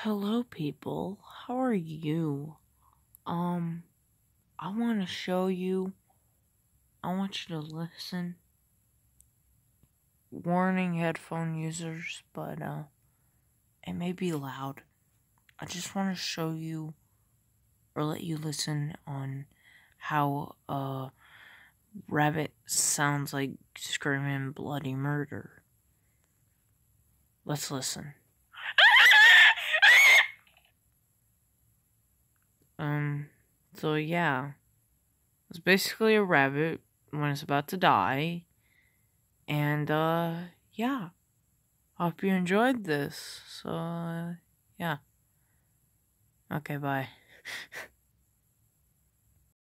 Hello, people. How are you? I want to show you. I want you to listen. Warning, headphone users, but it may be loud. I just want to show you or let you listen on how a rabbit sounds like screaming bloody murder. Let's listen. So yeah. It's basically a rabbit when it's about to die. And, yeah. Hope you enjoyed this. So, yeah. Okay, bye.